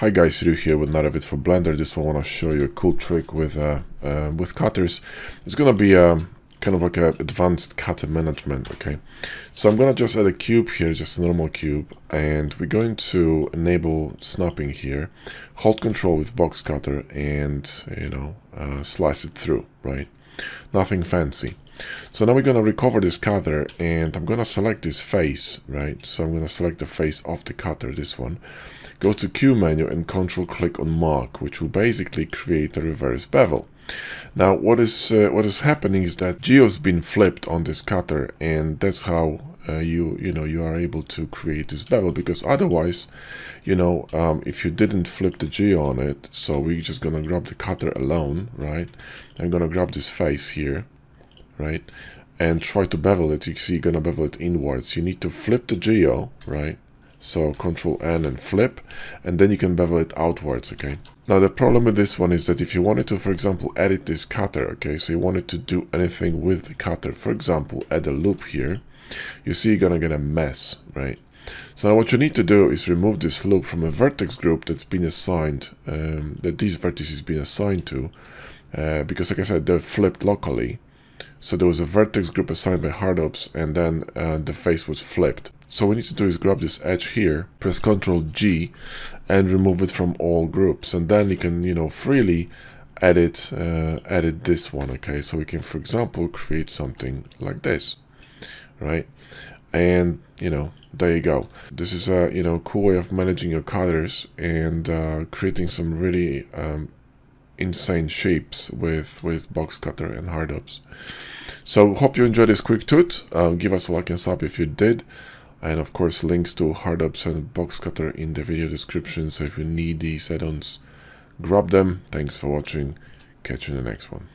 Hi guys, Ryu here with another video for Blender. This one I want to show you a cool trick with cutters. It's gonna be kind of like an advanced cutter management. Okay, so I'm gonna just add a cube here, just a normal cube, and we're going to enable snapping here. Hold Control with box cutter and slice it through. Right, nothing fancy. So now we're going to recover this cutter and I'm going to select this face, right? So I'm going to select the face of the cutter, this one. Go to Q menu and control click on mark, which will basically create a reverse bevel. Now what is happening is that geo's been flipped on this cutter, and that's how you are able to create this bevel, because otherwise, if you didn't flip the geo on it, so we're just going to grab the cutter alone, right? I'm going to grab this face here, right, and try to bevel it. You see, you're gonna bevel it inwards. You need to flip the geo, right? So Control N and flip, and then you can bevel it outwards. Okay, now the problem with this one is that if you wanted to, for example, edit this cutter, okay, so you wanted to do anything with the cutter, for example, add a loop here, you see you're gonna get a mess, right? So now what you need to do is remove this loop from a vertex group that's been assigned, that these vertices been assigned to, because like I said, they're flipped locally. So there was a vertex group assigned by HardOps, and then the face was flipped. So what we need to do is grab this edge here, press Ctrl G, and remove it from all groups. And then you can, freely edit this one. Okay, so we can, for example, create something like this, right? And there you go. This is a cool way of managing your cutters and creating some really insane shapes with box cutter and HardOps. So hope you enjoyed this quick toot. Give us a like and sub if you did, and of course links to HardOps and box cutter in the video description, so if you need these add-ons, grab them. Thanks for watching. Catch you in the next one.